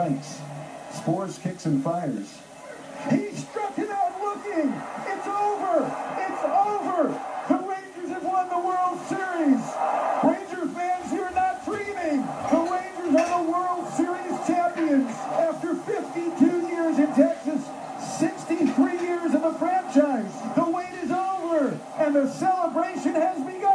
strikes. Spores, kicks, and fires. He struck it out looking. It's over. It's over. The Rangers have won the World Series. Ranger fans, you're not dreaming. The Rangers are the World Series champions after 52 years in Texas, 63 years in the franchise. The wait is over, and the celebration has begun.